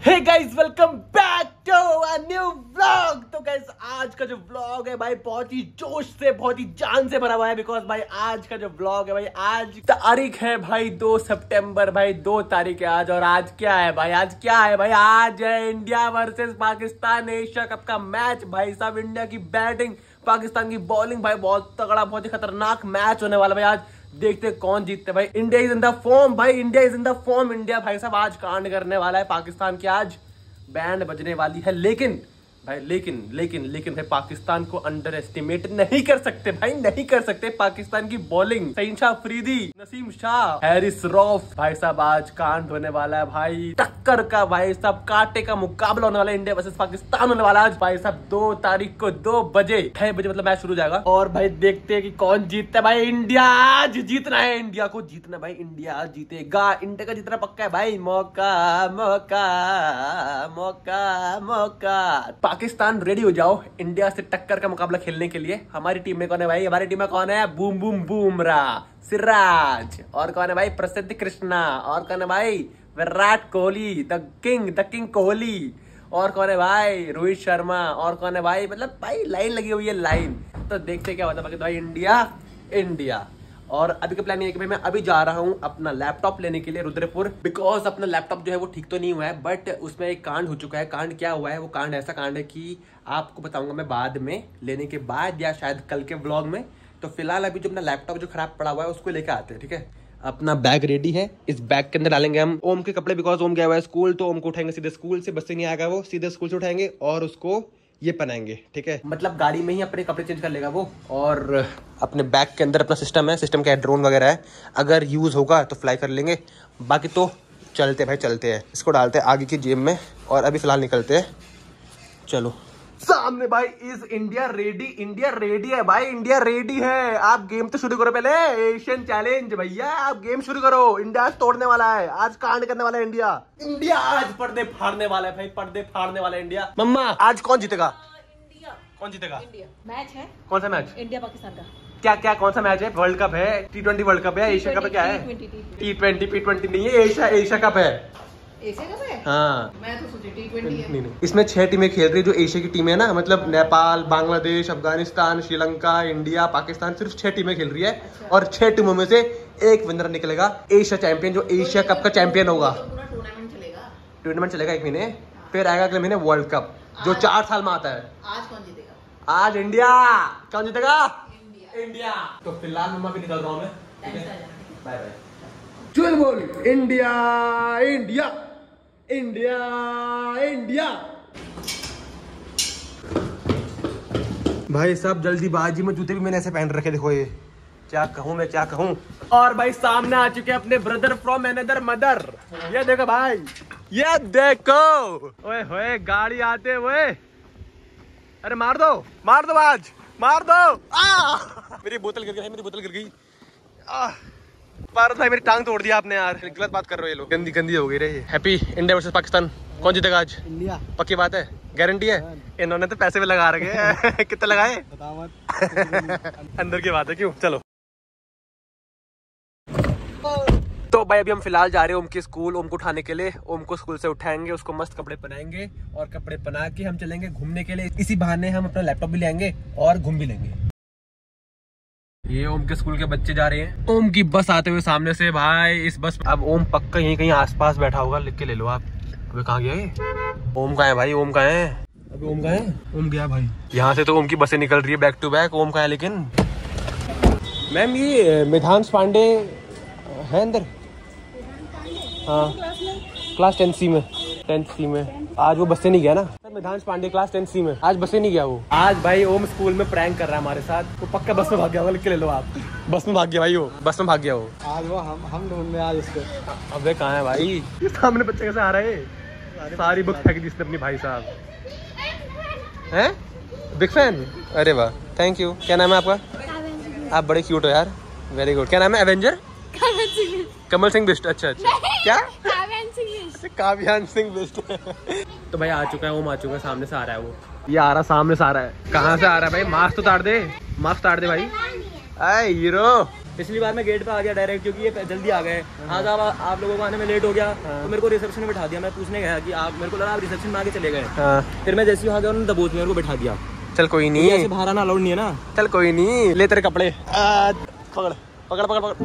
Hey guys welcome back to a new vlog. तो guys आज का जो व्लॉग है भाई बहुत ही जोश से बहुत ही जान से भरा हुआ है। बिकॉज भाई आज का जो व्लॉग है भाई आज तारीख है भाई 2 सितंबर भाई 2 तारीख है आज। और आज क्या है भाई आज है India versus Pakistan Asia cup का मैच। भाई साहब इंडिया की बैटिंग पाकिस्तान की बॉलिंग भाई बहुत तगड़ा बहुत ही खतरनाक मैच होने वाला भाई। आज देखते कौन जीतते भाई। India is in the form भाई, India is in the form. India भाई साहब आज कांड करने वाला है। पाकिस्तान की आज बैंड बजने वाली है। लेकिन भाई पाकिस्तान को अंडर एस्टिमेट नहीं कर सकते भाई, नहीं कर सकते। पाकिस्तान की बॉलिंग सईद अफरीदी, नसीम शाह, हैरिस रऊफ भाई साहब आज कांड होने वाला है भाई। टक्कर का भाई साहब कांटे का मुकाबला होने वाला है। इंडिया वर्सेस पाकिस्तान होने वाला है आज भाई साहब 2 तारीख को 2 बजे 6 बजे मतलब मैच शुरू हो जाएगा। और भाई देखते हैं कि कौन जीतता है भाई। इंडिया आज जीतना है, इंडिया को जीतना भाई। इंडिया आज जीतेगा, इंडिया का जीतना पक्का है भाई। मौका मौका मौका मौका। पाकिस्तान रेडी हो जाओ इंडिया से टक्कर का मुकाबला खेलने के लिए। हमारी टीम में कौन है भाई? हमारी टीम में कौन है? बूम बूम बुमराह, सिराज, और कौन है भाई? प्रसिद्ध कृष्णा, और कौन है भाई? विराट कोहली, द किंग कोहली, और कौन है भाई? रोहित शर्मा, और कौन है भाई? मतलब भाई लाइन लगी हुई है लाइन। तो देखते क्या होता है भाई। इंडिया और अभी का प्लान ये है कि भाई मैं अभी जा रहा हूँ अपना लैपटॉप लेने के लिए रुद्रपुर। बिकॉज अपना लैपटॉप जो है वो ठीक तो नहीं हुआ है, बट उसमें एक कांड हो चुका है। कांड क्या हुआ है? वो कांड ऐसा कांड है कि आपको बताऊंगा मैं बाद में, लेने के बाद या शायद कल के व्लॉग में। तो फिलहाल अभी जो अपना लैपटॉप जो खराब पड़ा हुआ है उसको लेकर आते हैं, ठीक है। अपना बैग रेडी है, इस बैग के अंदर डालेंगे हम ओम के कपड़े। बिकॉज ओम गया हुआ है स्कूल, तो ओम को उठाएंगे सीधे स्कूल से। बस से नहीं आएगा वो, सीधे स्कूल से उठाएंगे और उसको ये पहनाएंगे, ठीक है। मतलब गाड़ी में ही अपने कपड़े चेंज कर लेगा वो। और अपने बैग के अंदर अपना सिस्टम है, सिस्टम क्या है? ड्रोन वगैरह है। अगर यूज होगा तो फ्लाई कर लेंगे, बाकी तो चलते भाई चलते हैं। इसको डालते हैं आगे की जेब में और अभी फिलहाल निकलते हैं। चलो सामने भाई is India ready. India ready है भाई, इंडिया रेडी है। आप गेम तो शुरू करो पहले, एशियन चैलेंज भैया। आप गेम शुरू करो। इंडिया आज तोड़ने वाला है, आज कांड करने वाला है इंडिया। इंडिया आज पर्दे फाड़ने वाला है भाई, पर्दे फाड़ने वाला है इंडिया। मम्मा आज कौन जीतेगा? इंडिया। कौन जीतेगा? इंडिया। मैच है। कौन सा मैच? इंडिया पाकिस्तान का। क्या कौन सा मैच है? वर्ल्ड कप है, T20 वर्ल्ड कप है, एशिया कप है, क्या है? T20 नहीं है, एशिया कप है। एशिया कप है? हाँ मैं तो सोची T20 है। नहीं। इसमें 6 टीमें खेल रही है जो एशिया की टीम है ना। मतलब नेपाल, बांग्लादेश, अफगानिस्तान, श्रीलंका, इंडिया, पाकिस्तान, सिर्फ 6 टीमें खेल रही है। अच्छा। और 6 टीमों में से एक विनर निकलेगा, एशिया चैंपियन, जो एशिया कप का चैंपियन होगा। तो पूरा टूर्नामेंट चलेगा 1 महीने, फिर आएगा अगले महीने वर्ल्ड कप जो 4 साल में आता है। आज कौन जीतेगा? आज इंडिया। कौन जीतेगा? इंडिया। तो फिलहाल मम्मा भी निकल रहा हूँ मैं, बाय बाय। चल बोल इंडिया इंडिया इंडिया इंडिया। भाई साहब जल्दीबाजी में जूते भी मैंने ऐसे पहन रखे, देखो ये क्या कहूँ मैं, क्या कहूँ। और भाई सामने आ चुके हैं अपने ब्रदर फ्रॉम अनदर मदर। ये देखो भाई, ये देखो, ओए होए गाड़ी आते हुए। अरे मार दो आज, मार दो। मेरी बोतल गिर गई। भारत भाई मेरी टांग तोड़ दिया आपने यार, गलत बात कर रहे हो ये लोग, गंदी हो गई रे। Happy India versus Pakistan. कौन जीतेगा आज? इंडिया। पक्की बात है, गारंटी है? इन्होंने तो पैसे भी लगा रखे हैं। कितने लगाए? बता मत। अंदर की बात है, क्यों? चलो तो भाई अभी हम फिलहाल जा रहे हैं ओम के स्कूल, ओम को उठाने के लिए। ओम को स्कूल से उठाएंगे, उसको मस्त कपड़े पहनाएंगे और कपड़े पहना के हम चलेंगे घूमने के लिए। इसी बहाने हम अपना लैपटॉप भी लेंगे और घूम भी लेंगे। ये ओम के स्कूल के बच्चे जा रहे हैं। ओम की बस आते हुए सामने से भाई, इस बस अब ओम पक्का यहीं कहीं आसपास बैठा होगा, लिख के ले लो आप। अबे कहाँ गया ये? ओम कहाँ है भाई? ओम कहाँ है? अभी ओम कहाँ है? ओम गया भाई। यहाँ से तो ओम की बसें निकल रही है बैक टू बैक। ओम कहाँ है लेकिन? मैम ये मिधांश पांडे है अंदर? हाँ क्लास 10th C में। आज वो बस से नहीं गया ना? Midhansh Pandey class 10th C में, आज बस से नहीं गया वो। आज भाई ओम स्कूल में प्रैंक कर रहा है हमारे साथ। वो पक्का बस में भाग गया होगा, लिख के ले लो आप। बस में भाग गया भाई, वो बस में भाग गया वो। आज वो हम ढूंढने आज उसको। अबे कहाँ है भाई? ये सामने बच्चे कैसे आ रहे हैं? सारी बुक फेंक दी इसने अपनी। भाई साहब हैं बिग फैन? अरे वाह, थैंक यू। क्या नाम है आपका? आप बड़े क्यूट हो यार, वेरी गुड। क्या नाम है? एवेंजर कमल सिंह बिस्ट। अच्छा क्या? काव्यान सिंह बिस्ट। तो भाई आ चुका है ओम, आ चुका है, सामने से आ रहा है वो। ये आ रहा, सामने से आ रहा है। कहाँ से आ रहा है भाई? मास्क तो उतार दे, मास्क उतार दे भाई। आए हीरो, पिछली बार मैं गेट पे आ गया डायरेक्ट क्योंकि ये जल्दी आ गए। आज आप लोगों को आने में लेट हो गया तो मेरे को रिसेप्शन में बैठा दिया। मैं पूछने गया कि आप, मेरे को लगा आप रिसेप्शन में आगे चले गए। फिर मैं जैसे ही आ गया उन्होंने दबोच मेरे को बैठा दिया। चल कोई नहीं, ऐसे बाहर आना अलाउड नहीं है ना। चल कोई नहीं, ले तेरे कपड़े। पकड़ पकड़ पकड़ पकड़,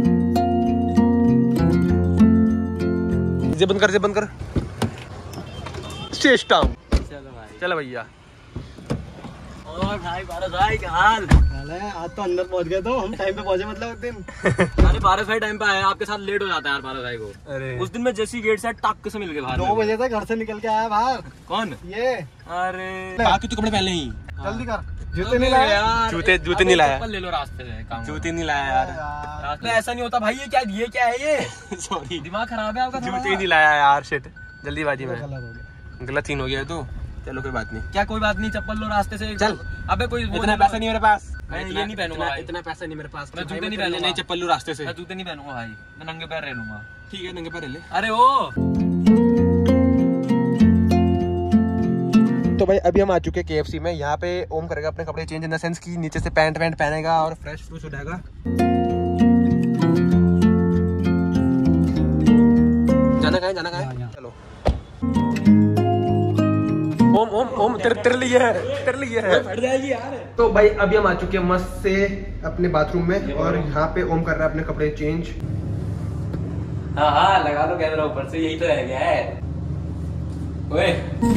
जे बंद कर, जे बंद कर। सिस्टम चलो भैया। और भाई पारस भाई क्या हाल? आज तो अंदर पहुंच गए, तो हम टाइम पे पहुंचे मतलब उस दिन। अरे पारस भाई टाइम पे आया, आपके साथ लेट हो जाता है यार पारस भाई को। अरे उस दिन मैं जैसी गेट से टक से मिल गए बाहर। 2 बजे तक घर से निकल के आया बाहर। कौन? ये अरे बाकी तो कपड़े पहले ही। जल्दी कर, जूते नहीं लाए यार। जूते नहीं लाया। चप्पल ले लो रास्ते से, काम जूते नहीं लाया यार। रास्ते में ऐसा नहीं होता भाई। ये क्या है ये? सॉरी, दिमाग खराब है आपका। जूते नहीं लाया यार। शिट, जल्दीबाजी में गलत हो गया। गलत सीन हो गया तो चलो कोई बात नहीं। क्या कोई बात नहीं, चप्पल लो रास्ते से। चल। अबे कोई इतना पैसा नहीं मेरे पास। मैं ये नहीं पहनूंगा भाई। इतना पैसा नहीं मेरे पास। मैं जूते नहीं नहीं पहनूंगा। चप्पल लूं रास्ते से। मैं जूते नहीं पहनूंगा भाई, मैं नंगे पैर रह लूंगा। ठीक है, नंगे पैर ले। अरे ओ तो भाई अभी हम आ चुके हैं KFC में। यहाँ पे ओम करेगा अपने कपड़े चेंज, इन द सेंस की नीचे से पैंट वैंट पहनेगा और फ्रेश फ्रूश हो जाएगा। जाना कहाँ है? चलो। ओम तेरे लिए है। फट जाएगी यार। तो भाई अभी हम आ चुके हैं मस्त से अपने बाथरूम में और यहाँ पे ओम कर रहा है अपने कपड़े चेंज। हाँ लगा दो कैमरा ऊपर से, यही तो रह गया है। ओए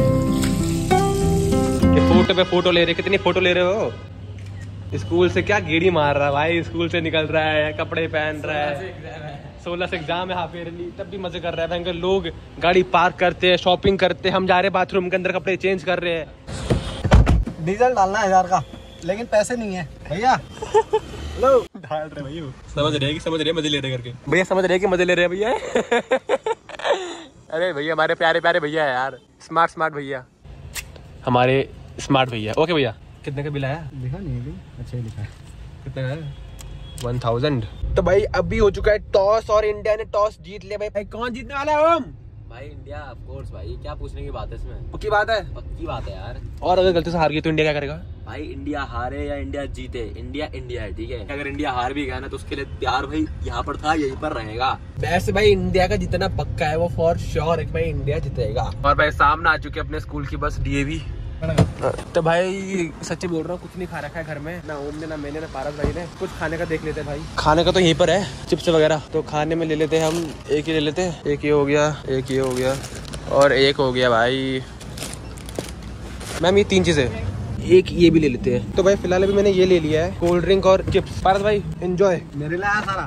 फोटो पे फोटो ले रहे, कितनी फोटो ले रहे हो? स्कूल से क्या गेड़ी मार रहा है भाई, स्कूल से निकल रहा है, कपड़े पहन रहा है। 16 से एग्जाम है, हाफ ईयरली, तब भी मजे कर रहा है। भयंकर लोग गाड़ी पार्क करते हैं, शॉपिंग करते हैं, हम जा रहे हैं बाथरूम के अंदर कपड़े चेंज कर रहे हैं। डीजल डालना है 1000 का, लेकिन पैसे नहीं है भैया। लो डाल रहे भैया, समझ रहे मजे ले रहे करके। भैया समझ रहे कि मजे ले रहे हैं भैया। अरे भैया हमारे प्यारे प्यारे भैया है यार, स्मार्ट भैया, हमारे स्मार्ट भैया। ओके भैया, कितने का बिल आया? लिखा नहीं है, अच्छा ही लिखा है। कितने का है? 1000। तो भाई अभी हो चुका है टॉस और इंडिया ने टॉस जीत लिया। भाई कौन जीतने वाला है? ओम भाई इंडिया ऑफ कोर्स भाई, क्या पूछने की बात है इसमें? पक्की बात है? पक्की बात है यार। और अगर गलती से हार गई तो इंडिया क्या करेगा? भाई इंडिया हारे या इंडिया जीते, इंडिया है, ठीक है। अगर इंडिया हार भी गया ना तो उसके लिए तैयार भाई यहाँ पर था, यहीं पर रहेगा। वैसे भाई इंडिया का जितना पक्का है वो फॉर श्योर है कि भाई इंडिया जीतेगा। और भाई सामने आ चुके अपने स्कूल की बस DAV। तो भाई सच्ची बोल रहा हूँ, कुछ नहीं खा रखा है घर में, ना ओम ने, ना मैंने, ना पारस भाई ने। कुछ खाने का देख लेते हैं भाई। खाने का तो यहीं पर है, चिप्स वगैरह। तो खाने में ले लेते हैं हम, एक ही ले लेते हैं। एक ये हो गया, एक ये हो गया और एक हो गया भाई मैम, ये 3 चीजें, एक ये भी ले लेते हैं। तो भाई फिलहाल अभी मैंने ये ले लिया है, कोल्ड ड्रिंक और चिप्स। पारस भाई एंजॉय। मेरे लिए आया सारा।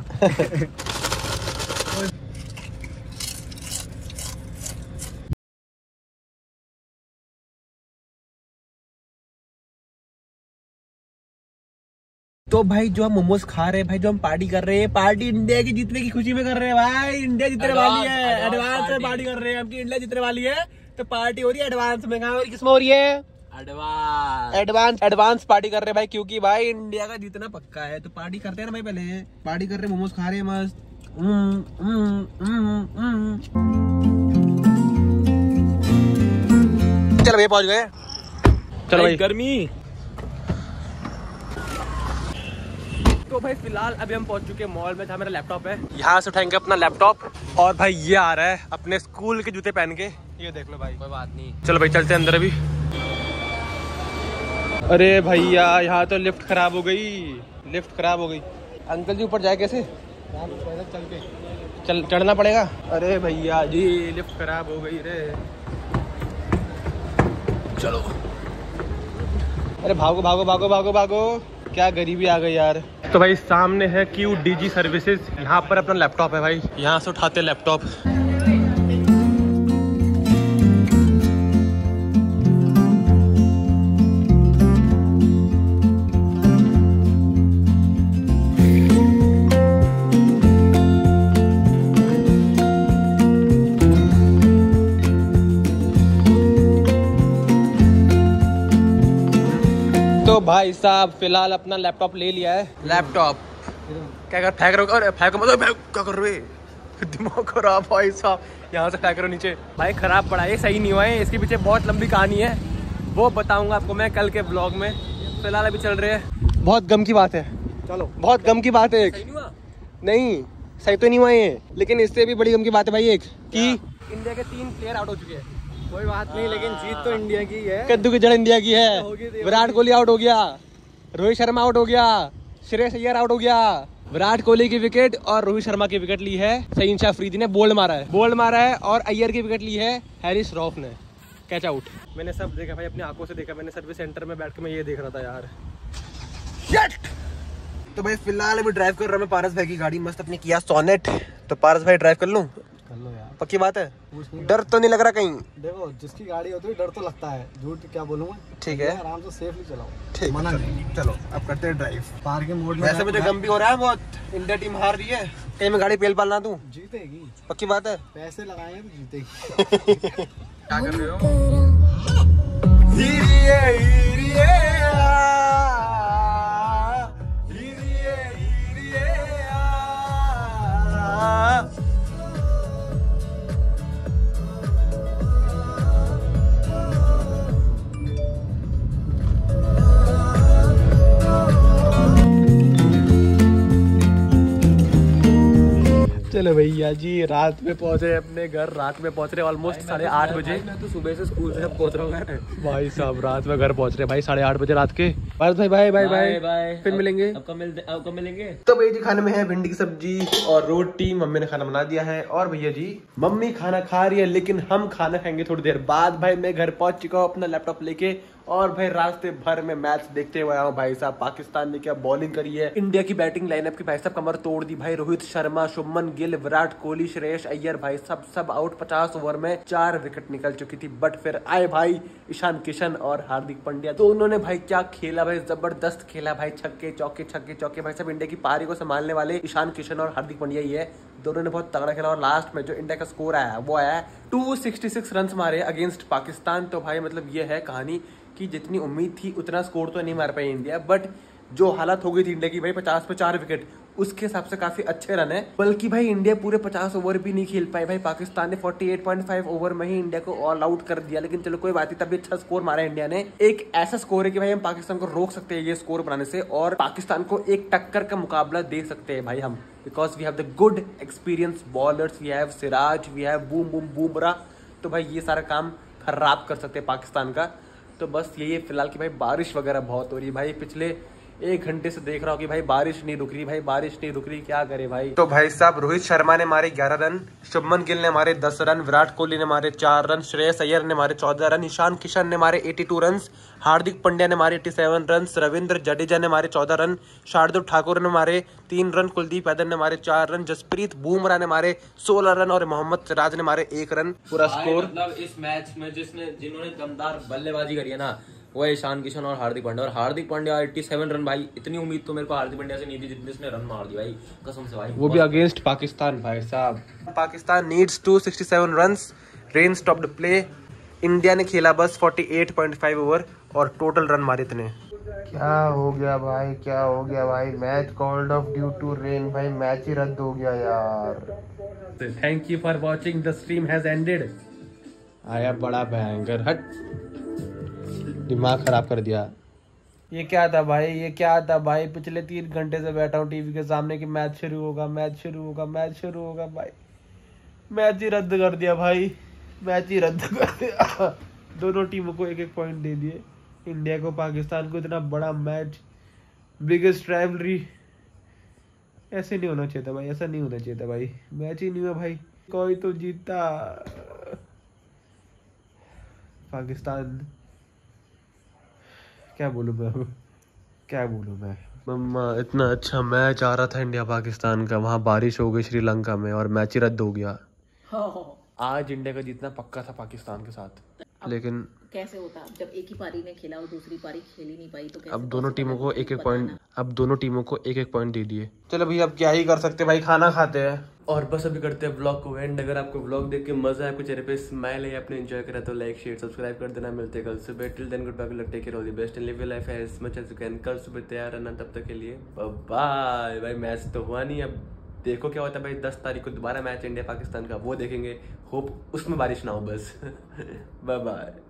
तो भाई जो हम मोमोज खा रहे हैं भाई, जो हम पार्टी कर रहे हैं, पार्टी इंडिया की जीतने की खुशी में कर रहे हैं भाई। इंडिया जीतने वाली है, एडवांस में पार्टी कर रहे हैं। आपकी इंडिया जीतने वाली है तो पार्टी हो रही है एडवांस में। कहाँ किसमें हो रही है? एडवांस पार्टी कर रहे हैं भाई, क्योंकि भाई इंडिया का जीतना पक्का है। तो पार्टी करते हैं ना भाई, पहले पार्टी कर रहे हैं, मोमोज खा रहे हैं मस्त। चलो भाई पहुंच गए। चलो भाई गर्मी। तो भाई फिलहाल अभी हम पहुंच चुके हैं मॉल में, जहाँ मेरा लैपटॉप है। यहाँ से उठाएंगे अपना लैपटॉप और भाई ये आ रहा है अपने स्कूल के जूते पहन के, ये देख लो भाई। कोई बात नहीं, चलो भाई चलते हैं अंदर अभी। अरे भैया यहाँ तो लिफ्ट खराब हो गई। अंकल जी ऊपर जाए कैसे? चढ़ना पड़ेगा। अरे भैया जी लिफ्ट खराब हो गई रे। चलो, अरे भागो, क्या गरीबी आ गई यार। तो भाई सामने है QDG सर्विसेज, यहाँ पर अपना लैपटॉप है भाई, यहाँ से उठाते हैं लैपटॉप। तो भाई साहब फिलहाल अपना लैपटॉप ले लिया है। लैपटॉप क्या कर, फेंक रहे हो? अरे फेंको मतलब क्या कर रहे? दिमाग खराब भाई साहब, यहाँ से फेंक रहे हो नीचे। भाई खराब पड़ा है, सही नहीं हुआ है। इसके पीछे बहुत लंबी कहानी है, वो बताऊंगा आपको मैं कल के ब्लॉग में। फिलहाल अभी चल रहे हैं। बहुत गम की बात है, चलो। बहुत गम की बात है एक। सही नहीं हुआ? नहीं सही तो नहीं हुआ ये, लेकिन इससे भी बड़ी गम की बात है भाई एक कि इंडिया के 3 प्लेयर आउट हो चुके हैं। कोई बात नहीं, लेकिन जीत तो इंडिया की है। कद्दू की जड़ इंडिया की है। विराट कोहली आउट हो गया, रोहित शर्मा आउट हो गया, श्रेयस अय्यर आउट हो गया। विराट कोहली की विकेट और रोहित शर्मा की विकेट ली है सईन शाह अफरीदी ने, बोल्ड मारा है और अय्यर की विकेट ली है हैरिस रॉफ ने, कैच आउट। मैंने सब देखा भाई, अपनी आंखों से देखा। मैंने सर्विस सेंटर में बैठ के मैं ये देख रहा था यार। तो भाई फिलहाल अभी ड्राइव कर रहा हूँ मैं पारस भाई की गाड़ी, मस्त अपनी किया सोनेट। तो पारस भाई ड्राइव कर लूँ? कर लो यार, पक्की बात है? डर तो नहीं लग रहा कहीं? देखो जिसकी गाड़ी होती है डर तो लगता है, झूठ क्या बोलूंगा। ठीक है, आराम से सेफली चलाओ। ठीक, मना नहीं। चलो अब करते हैं ड्राइव। पार्किंग मोड में। वैसे मुझे गम भी हो रहा है बहुत, इंडिया टीम हार रही है, कहीं मैं गाड़ी पेल पाल ना दूं। जीतेगी, पक्की बात है? पैसे लगाएंगे तो जीतेगी। क्या कर रहे हो? चलो भैया जी रात में पहुंच रहे अपने घर, रात में पहुंच रहे ऑलमोस्ट 8:30 बजे। मैं तो सुबह से स्कूल से पहुंच रहा हूँ भाई साहब रात में घर पहुंच रहे भाई 8:30 बजे रात के। भारत भाई बाय बाय बाय बाय, फिर मिलेंगे। अब कब मिलेंगे? तो भैया जी खाने में है भिंडी की सब्जी और रोटी, मम्मी ने खाना बना दिया है। और भैया जी मम्मी खाना खा रही है, लेकिन हम खाना खाएंगे थोड़ी देर बाद। भाई मैं घर पहुंच चुका हूँ अपना लैपटॉप लेके, और भाई रास्ते भर में मैच देखते हुए आया हूँ। भाई साहब पाकिस्तान ने क्या बॉलिंग करी है, इंडिया की बैटिंग लाइनअप की भाई साहब कमर तोड़ दी। भाई रोहित शर्मा, शुभमन गिल, विराट कोहली, श्रेयस अय्यर भाई सब आउट। 50 ओवर में 4 विकेट निकल चुकी थी, बट फिर आए भाई ईशान किशन और हार्दिक पांड्या। तो उन्होंने भाई क्या खेला भाई, जबरदस्त खेला भाई, छक्के चौके भाई सब। इंडिया की पारी को संभालने वाले ईशान किशन और हार्दिक पांड्या ही है, दोनों ने बहुत तगड़ा खेला। और लास्ट में जो इंडिया का स्कोर आया वो आया 266 रन मारे अगेंस्ट पाकिस्तान। तो भाई मतलब ये है कहानी कि जितनी उम्मीद थी उतना स्कोर तो नहीं मार पाई इंडिया, बट जो हालत हो गई थी इंडिया की भाई 50 पे 4 विकेट, उसके हिसाब से काफी अच्छे रन है। बल्कि भाई इंडिया पूरे 50 ओवर भी नहीं खेल पाई भाई, पाकिस्तान ने 48.5 ओवर में ही इंडिया को ऑल आउट कर दिया। लेकिन चलो कोई बात नहीं, तभी अच्छा स्कोर मारा इंडिया ने। एक ऐसा स्कोर है कि भाई हम पाकिस्तान को रोक सकते हैं ये स्कोर बनाने से, और पाकिस्तान को एक टक्कर का मुकाबला दे सकते हैं भाई हम, because we have the good experience bowlers, we have Siraj, we have Bumrah. तो भाई ये सारा काम खराब कर सकते हैं पाकिस्तान का। तो बस यही है फिलहाल कि भाई बारिश वगैरह बहुत हो रही है भाई, पिछले 1 घंटे से देख रहा हूँ कि भाई बारिश नहीं रुक रही, भाई बारिश नहीं रुक रही, क्या करे भाई। तो भाई साहब रोहित शर्मा ने मारे 11 रन, शुभमन गिल ने मारे 10 रन, विराट कोहली ने मारे 4 रन, श्रेयस अय्यर ने मारे 14 रन, ईशान किशन ने मारे 82 रन, हार्दिक पांड्या ने मारे 87 रन, रविंद्र जडेजा ने मारे 14 रन, शार्दुल ठाकुर ने मारे 3 रन, कुलदीप यादव ने मारे 4 रन, जसप्रीत बुमराह ने मारे 16 रन और मोहम्मद सिराज ने मारे 1 रन। पूरा स्कोर मतलब इस मैच में जिन्होंने दमदार बल्लेबाजी करी है ना, वो है ईशान किशन और हार्दिक पांड्या। और हार्दिक पांड्या 87 रन भाई, इतनी उम्मीद तो मेरे को हार्दिक पांड्या से नहीं थी जितने इसने रन मार दी भाई, कसम से भाई। वो भी अगेंस्ट पाकिस्तान भाई साहब। Pakistan needs 267 runs, rain stopped play. India ने खेला बस 48.5 ओवर और टोटल रन मारे इतने। क्या हो गया भाई, क्या हो गया भाई, match called off due to rain भाई, मैच ही रद्द हो गया यार। Thank you for watching, the stream has ended. आया बड़ा भयंकर, हट दिमाग खराब कर दिया। ये क्या था भाई, ये क्या था भाई, पिछले 3 घंटे से बैठा हूँ टीवी के सामने कि मैच शुरू होगा, मैच शुरू होगा, मैच शुरू होगा भाई, मैच ही रद्द कर दिया भाई, मैच ही रद्द कर दिया। दोनों टीमों को 1-1 पॉइंट दे दिए, इंडिया को पाकिस्तान को। इतना बड़ा मैच, बिगेस्ट राइवलरी, ऐसे नहीं होना चाहिए था भाई, ऐसा नहीं होना चाहिए था भाई, मैच ही नहीं हुआ भाई, कोई तो जीता। पाकिस्तान क्या बोलूं मैं, क्या बोलूं मैं। मम्मा इतना अच्छा मैच आ रहा था इंडिया पाकिस्तान का, वहां बारिश हो गई श्रीलंका में और मैच ही रद्द हो गया। आज इंडिया का जीतना पक्का था पाकिस्तान के साथ, लेकिन कैसे होता जब एक ही पारी ने खेला और दूसरी पारी खेल ही नहीं पाई, तो कैसे अब दोनों टीमों को 1-1 पॉइंट, अब दोनों टीमों को 1-1 पॉइंट दे दिए। चलो भैया अब क्या ही कर सकते भाई, खाना खाते हैं और बस अभी करते हैं ब्लॉग को एंड। अगर आपको ब्लॉग देख के मजा आया, कुछ चेहरे पे स्माइल है, आपने एंजॉय करा, तो लाइक शेयर सब्सक्राइब कर देना। मिलते हैं कल सुबह, till then good bye, take care, all the best and live your life as much as you can. कल सुबह तैयार रहना, तब तक के लिए बाय बाय। मैच तो हुआ नहीं, अब देखो क्या होता है भाई। 10 तारीख को दोबारा मैच इंडिया पाकिस्तान का, वो देखेंगे। होप उसमें बारिश ना हो बस। Bye bye.